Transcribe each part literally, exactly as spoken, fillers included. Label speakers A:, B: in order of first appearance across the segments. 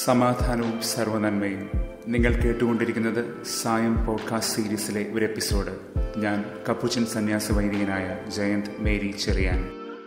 A: സമാധാനവും സർവ്വനന്മയും. നിങ്ങൾ കേട്ടുകൊണ്ടിരിക്കുന്നത് സായം പോഡ്കാസ്റ്റ് സീരീസിലെ ഒരു എപ്പിസോഡ്. ഞാൻ കപ്പുച്ചൻ സന്യാസ വൈദികനായ ജയന്ത് മേരി ചെറിയാൻ.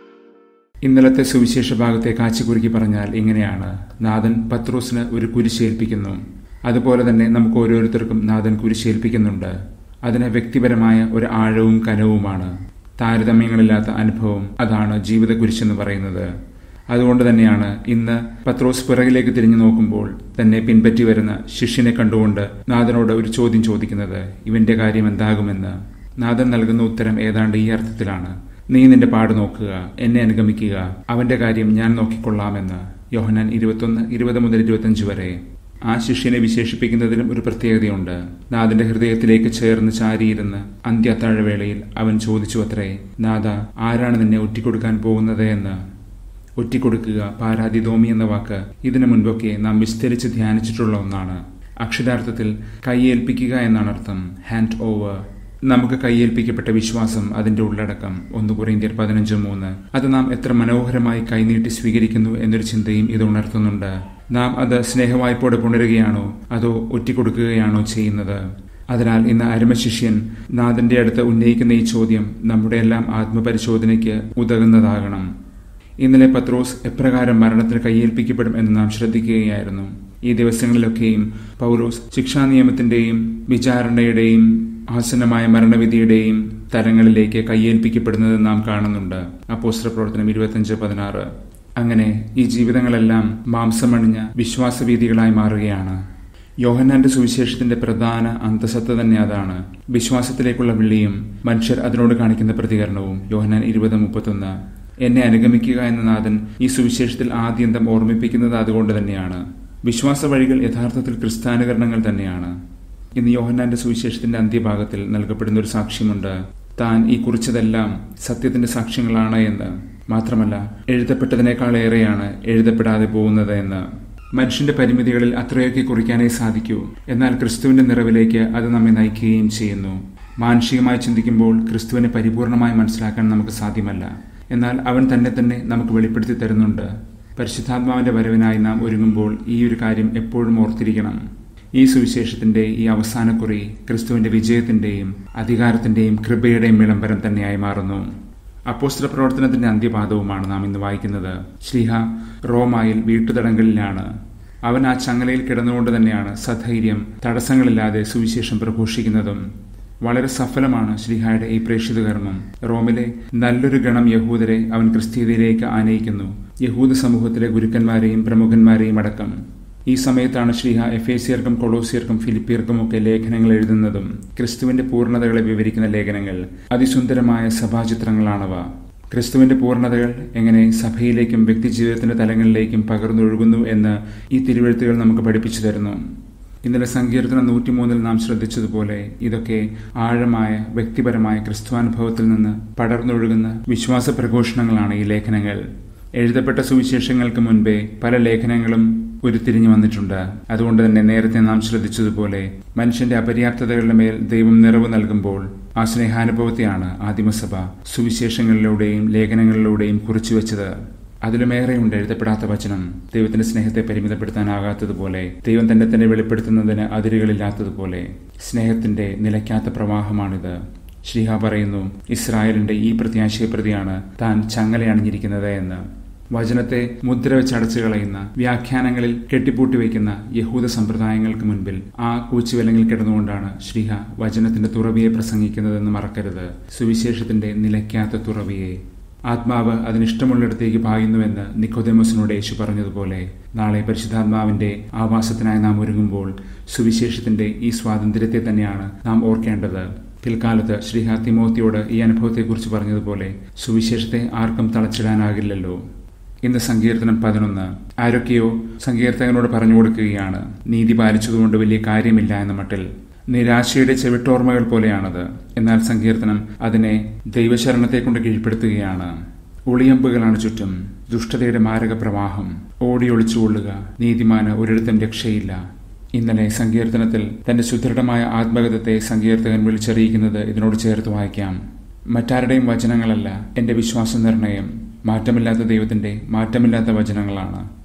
A: ഇന്നലത്തെ സുവിശേഷ ഭാഗത്തെ കാച്ചിക്കുറുക്കി പറഞ്ഞാൽ ഇങ്ങനെയാണ്: നാഥൻ പത്രോസിന് ഒരു കുരിശേൽപ്പിക്കുന്നു. അതുപോലെ തന്നെ നമുക്ക് ഓരോരുത്തർക്കും നാഥൻ കുരിശേൽപ്പിക്കുന്നുണ്ട്. അതിന് വ്യക്തിപരമായ ഒരു ആഴവും കനവുമാണ്. താരതമ്യങ്ങളില്ലാത്ത അനുഭവം, അതാണ് ജീവിത കുരിശെന്ന് പറയുന്നത്. അതുകൊണ്ട് തന്നെയാണ് ഇന്ന് പത്രോസ് പിറകിലേക്ക് തിരിഞ്ഞു നോക്കുമ്പോൾ തന്നെ പിൻപറ്റി വരുന്ന ശിഷ്യനെ കണ്ടുകൊണ്ട് നാഥനോട് ഒരു ചോദ്യം ചോദിക്കുന്നത്: ഇവന്റെ കാര്യം എന്താകുമെന്ന്. നാഥൻ നൽകുന്ന ഉത്തരം ഏതാണ്ട് ഈ അർത്ഥത്തിലാണ്: നീ നിന്റെ പാട് നോക്കുക, എന്നെ അനുഗമിക്കുക, അവന്റെ കാര്യം ഞാൻ നോക്കിക്കൊള്ളാമെന്ന്. യോഹന്നാൻ ഇരുപത്തൊന്ന് ഇരുപത് മുതൽ ഇരുപത്തിയഞ്ച് വരെ. ആ ശിഷ്യനെ വിശേഷിപ്പിക്കുന്നതിലും ഒരു പ്രത്യേകതയുണ്ട്. നാഥന്റെ ഹൃദയത്തിലേക്ക് ചേർന്ന് ചാരിയിരുന്ന് അന്ത്യ അത്താഴവേളയിൽ അവൻ ചോദിച്ചു അത്രേ: നാഥ, ആരാണ് നിന്നെ ഒറ്റിക്കൊടുക്കാൻ പോകുന്നത് എന്ന്. ഒറ്റിക്കൊടുക്കുക, പാരാതിദോമി എന്ന വാക്ക് ഇതിനു മുൻപൊക്കെ നാം വിസ്തരിച്ച് ധ്യാനിച്ചിട്ടുള്ള ഒന്നാണ്. അക്ഷരാർത്ഥത്തിൽ കൈയേൽപ്പിക്കുക എന്നാണ് അർത്ഥം. Hand over. നമുക്ക് കൈയേൽപ്പിക്കപ്പെട്ട വിശ്വാസം, അതിന്റെ ഉള്ളടക്കം. ഒന്ന് കൊരിന്ത്യർ പതിനഞ്ച് മൂന്ന്. അത് നാം എത്ര മനോഹരമായി കൈനീട്ടി സ്വീകരിക്കുന്നു എന്നൊരു ചിന്തയും ഇത് ഉണർത്തുന്നുണ്ട്. നാം അത് സ്നേഹവായ്പോടെ പുണരുകയാണോ അതോ ഒറ്റിക്കൊടുക്കുകയാണോ ചെയ്യുന്നത്? അതിനാൽ ഇന്ന് അരുമശിഷ്യൻ നാഥന്റെ അടുത്ത് ഉന്നയിക്കുന്ന ഈ ചോദ്യം നമ്മുടെ എല്ലാം ആത്മപരിശോധനയ്ക്ക് ഉതകുന്നതാകണം. ഇന്നലെ പത്രോസ് എപ്രകാരം മരണത്തിന് കയ്യേൽപ്പിക്കപ്പെടും എന്ന് നാം ശ്രദ്ധിക്കുകയായിരുന്നു. ഈ ദിവസങ്ങളിലൊക്കെയും പൗലോസ് ശിക്ഷാനിയമത്തിന്റെയും വിചാരണയുടെയും ആസന്നമായ മരണവിധിയുടെയും തലങ്ങളിലേക്ക് കയ്യേൽപ്പിക്കപ്പെടുന്നത് നാം കാണുന്നുണ്ട്. അപ്പോസ്തല പ്രവർത്തനം ഇരുപത്തിയഞ്ച് പതിനാറ്. അങ്ങനെ ഈ ജീവിതങ്ങളെല്ലാം മാംസമണിഞ്ഞ വിശ്വാസവീതികളായി മാറുകയാണ്. യോഹന്നാന്റെ സുവിശേഷത്തിന്റെ പ്രധാന അന്തസത്ത തന്നെ അതാണ്. വിശ്വാസത്തിലേക്കുള്ള വിളിയും മനുഷ്യർ അതിനോട് കാണിക്കുന്ന പ്രതികരണവും. യോഹന്നാൻ ഇരുപത് മുപ്പത്തൊന്ന്. എന്നെ അനുഗമിക്കുക എന്ന നാഥൻ ഈ സുവിശേഷത്തിൽ ആദ്യന്തം ഓർമ്മിപ്പിക്കുന്നത് അതുകൊണ്ട് തന്നെയാണ്. വിശ്വാസ വഴികൾ യഥാർത്ഥത്തിൽ ക്രിസ്ത്യാനുകരണങ്ങൾ തന്നെയാണ്. ഇന്ന് യോഹന്നാന്റെ സുവിശേഷത്തിന്റെ അന്ത്യഭാഗത്തിൽ നൽകപ്പെടുന്ന ഒരു സാക്ഷ്യമുണ്ട്. താൻ ഈ കുറിച്ചതെല്ലാം സത്യത്തിന്റെ സാക്ഷ്യങ്ങളാണ് എന്ന്. മാത്രമല്ല, എഴുതപ്പെട്ടതിനേക്കാളേറെയാണ് എഴുതപ്പെടാതെ പോകുന്നത് എന്ന്. മനുഷ്യന്റെ പരിമിതികളിൽ അത്രയൊക്കെ കുറിക്കാനേ സാധിക്കൂ. എന്നാൽ ക്രിസ്തുവിന്റെ നിറവിലേക്ക് അത് നമ്മെ നയിക്കുകയും ചെയ്യുന്നു. മാനുഷികമായി ചിന്തിക്കുമ്പോൾ ക്രിസ്തുവിനെ പരിപൂർണമായി മനസ്സിലാക്കാൻ നമുക്ക് സാധ്യമല്ല. എന്നാൽ അവൻ തന്നെ തന്നെ നമുക്ക് വെളിപ്പെടുത്തി തരുന്നുണ്ട്. പരിശുദ്ധാത്മാവിന്റെ വരവിനായി നാം ഒരുങ്ങുമ്പോൾ ഈ ഒരു കാര്യം എപ്പോഴും ഓർത്തിരിക്കണം. ഈ സുവിശേഷത്തിന്റെ ഈ അവസാനക്കുറി ക്രിസ്തുവിന്റെ വിജയത്തിന്റെയും അധികാരത്തിന്റെയും കൃപയുടെയും വിളംബരം തന്നെയായി മാറുന്നു. അപ്പോസ്തല പ്രവർത്തനത്തിന്റെ അന്ത്യപാദവുമാണ് നാം ഇന്ന് വായിക്കുന്നത്. ശ്ലീഹ റോമായിൽ വീട്ടുതടങ്കലിലാണ്. അവൻ ആ ചങ്ങലയിൽ കിടന്നുകൊണ്ട് തന്നെയാണ് സധൈര്യം തടസ്സങ്ങളില്ലാതെ സുവിശേഷം പ്രഘോഷിക്കുന്നതും. വളരെ സഫലമാണ് ശ്ലീഹായുടെ ഈ പ്രേക്ഷിത കർമ്മം. റോമിലെ നല്ലൊരു ഗണം യഹൂദരെ അവൻ ക്രിസ്തീയതയിലേക്ക് ആനയിക്കുന്നു. യഹൂദ സമൂഹത്തിലെ ഗുരുക്കന്മാരെയും പ്രമുഖന്മാരെയും അടക്കം. ഈ സമയത്താണ് ശ്ലീഹ എഫേസ്യർക്കും കൊളോസ്യർക്കും ഫിലിപ്പിയർക്കും ഒക്കെ ലേഖനങ്ങൾ എഴുതുന്നതും. ക്രിസ്തുവിന്റെ പൂർണ്ണതകളെ വിവരിക്കുന്ന ലേഖനങ്ങൾ. അതിസുന്ദരമായ സഭാചിത്രങ്ങളാണവ. ക്രിസ്തുവിന്റെ പൂർണ്ണതകൾ എങ്ങനെ സഭയിലേക്കും വ്യക്തിജീവിതത്തിന്റെ തലങ്ങളിലേക്കും പകർന്നൊഴുകുന്നു എന്ന് ഈ തിരുവെഴുത്തുകൾ നമുക്ക് പഠിപ്പിച്ചു തരുന്നു. ഇന്നലെ സങ്കീർത്തനം നൂറ്റിമൂന്നിൽ നാം ശ്രദ്ധിച്ചതുപോലെ ഇതൊക്കെ ആഴമായ വ്യക്തിപരമായ ക്രിസ്തുവാനുഭവത്തിൽ നിന്ന് പടർന്നൊഴുകുന്ന വിശ്വാസ പ്രഘോഷണങ്ങളാണ് ഈ ലേഖനങ്ങൾ. എഴുതപ്പെട്ട സുവിശേഷങ്ങൾക്ക് മുൻപേ പല ലേഖനങ്ങളും ഉരുത്തിരിഞ്ഞു വന്നിട്ടുണ്ട്. അതുകൊണ്ട് തന്നെ നേരത്തെ നാം ശ്രദ്ധിച്ചതുപോലെ മനുഷ്യന്റെ അപര്യാപ്തതകളുടെ മേൽ ദൈവം നിറവ് നൽകുമ്പോൾ ആ സ്നേഹാനുഭവത്തെയാണ് ആദിമസഭ സുവിശേഷങ്ങളിലൂടെയും ലേഖനങ്ങളിലൂടെയും കുറിച്ചുവെച്ചത്. അതിലുമേറെയുണ്ട് എഴുതപ്പെടാത്ത വചനം. ദൈവത്തിന്റെ സ്നേഹത്തെ പരിമിതപ്പെടുത്താനാകാത്തതുപോലെ, ദൈവം തന്നെ തന്നെ വെളിപ്പെടുത്തുന്നതിന് അതിരുകളില്ലാത്തതുപോലെ സ്നേഹത്തിന്റെ നിലയ്ക്കാത്ത പ്രവാഹമാണിത്. ശ്ലീഹ പറയുന്നു, ഇസ്രായേലിന്റെ ഈ പ്രത്യാശയെ പ്രതിയാണ് താൻ ചങ്ങലയണിഞ്ഞിരിക്കുന്നത് എന്ന്. വചനത്തെ മുദ്ര വെച്ചടച്ചു കളയുന്ന, വ്യാഖ്യാനങ്ങളിൽ കെട്ടിപ്പൂട്ടി വയ്ക്കുന്ന യഹൂദ സമ്പ്രദായങ്ങൾക്ക് മുൻപിൽ ആ കൂച്ചുവിലങ്ങിൽ കിടന്നുകൊണ്ടാണ് ശ്ലീഹ വചനത്തിന്റെ തുറവിയെ പ്രസംഗിക്കുന്നതെന്ന് മറക്കരുത്. സുവിശേഷത്തിന്റെ നിലയ്ക്കാത്ത തുറവിയെ. ആത്മാവ് അതിനിഷ്ടമുള്ളിടത്തേക്ക് പായുന്നുവെന്ന് നിക്കോദേമോസിനോട് യേശു പറഞ്ഞതുപോലെ നാളെ പരിശുദ്ധാത്മാവിന്റെ ആവാസത്തിനായി നാം ഒരുങ്ങുമ്പോൾ സുവിശേഷത്തിന്റെ ഈ സ്വാതന്ത്ര്യത്തെ തന്നെയാണ് നാം ഓർക്കേണ്ടത്. പിൽക്കാലത്ത് ശ്ലീഹ തിമോത്തിയോട് ഈ അനുഭവത്തെക്കുറിച്ച് പറഞ്ഞതുപോലെ സുവിശേഷത്തെ ആർക്കും തളച്ചിടാനാകില്ലല്ലോ. ഇന്ന് സങ്കീർത്തനം പതിനൊന്ന്. ആരൊക്കെയോ സങ്കീർത്തകനോട് പറഞ്ഞു കൊടുക്കുകയാണ്, നീതി പാലിച്ചതുകൊണ്ട് വലിയ കാര്യമില്ല എന്ന മട്ടിൽ. നിരാശയുടെ ചെവിട്ടോർമ്മകൾ പോലെയാണത്. എന്നാൽ സങ്കീർത്തനം അതിനെ ദൈവശരണത്തെ കൊണ്ട് കീഴ്പ്പെടുത്തുകയാണ്. ഒളിയമ്പുകളാണ് ചുറ്റും, ദുഷ്ടതയുടെ മാരക പ്രവാഹം. ഓടിയൊളിച്ചുകൊള്ളുക, നീതിമാന് ഒരിടത്തും രക്ഷയില്ല. ഇന്നലെ സങ്കീർത്തനത്തിൽ തന്റെ സുദൃഢമായ ആത്മഗതത്തെ സങ്കീർത്തകൻ വിളിച്ചറിയിക്കുന്നത് ഇതിനോട് ചേർത്ത് വായിക്കാം. മറ്റാരുടെയും വചനങ്ങളല്ല എന്റെ വിശ്വാസ നിർണയം. മാറ്റമില്ലാത്ത ദൈവത്തിന്റെ മാറ്റമില്ലാത്ത വചനങ്ങളാണ്.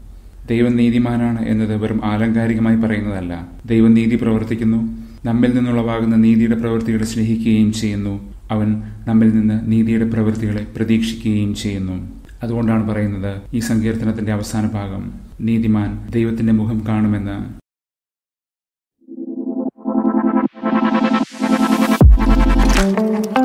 A: ദൈവം നീതിമാനാണ് എന്നത് വെറും ആലങ്കാരികമായി പറയുന്നതല്ല. ദൈവം നീതി പ്രവർത്തിക്കുന്നു, നമ്മിൽ നിന്നുളവാകുന്ന നീതിയുടെ പ്രവൃത്തികളെ സ്നേഹിക്കുകയും ചെയ്യുന്നു. അവൻ നമ്മിൽ നിന്ന് നീതിയുടെ പ്രവൃത്തികളെ പ്രതീക്ഷിക്കുകയും ചെയ്യുന്നു. അതുകൊണ്ടാണ് പറയുന്നത് ഈ സങ്കീർത്തനത്തിന്റെ അവസാന ഭാഗം, നീതിമാൻ ദൈവത്തിന്റെ മുഖം കാണുമെന്ന്.
B: Thank you.